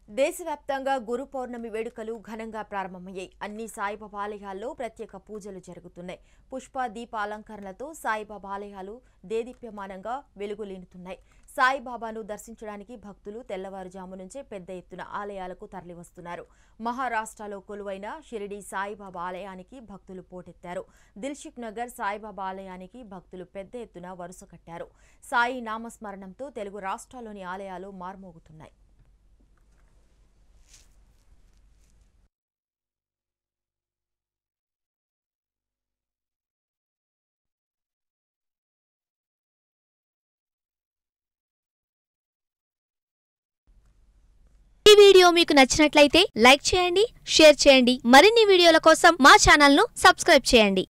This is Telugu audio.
దేశవ్యాప్తంగా గురు పౌర్ణమి వేడుకలు ఘనంగా ప్రారంభమయ్యాయి. అన్ని సాయిబాబా ఆలయాల్లో ప్రత్యేక పూజలు జరుగుతున్నాయి. పుష్ప దీప అలంకరణలతో సాయిబాబా ఆలయాలు దేదీప్యమానంగా వెలుగులీనుతున్నాయి. సాయిబాబాను దర్శించడానికి భక్తులు తెల్లవారుజాము నుంచే పెద్ద ఎత్తున ఆలయాలకు తరలివస్తున్నారు. మహారాష్ట్రలో కొలువైన షిరిడి సాయిబాబా ఆలయానికి భక్తులు పోటెత్తారు. దిల్సుఖ్ నగర్ సాయిబాబా ఆలయానికి భక్తులు పెద్ద ఎత్తున వరుస కట్టారు. సాయి నామస్మరణంతో తెలుగు రాష్ట్రాల్లోని ఆలయాలు మార్మోగుతున్నాయి. ఈ వీడియో మీకు నచ్చినట్లయితే లైక్ చేయండి, షేర్ చేయండి. మరిన్ని వీడియోల కోసం మా ఛానల్ను సబ్స్క్రైబ్ చేయండి.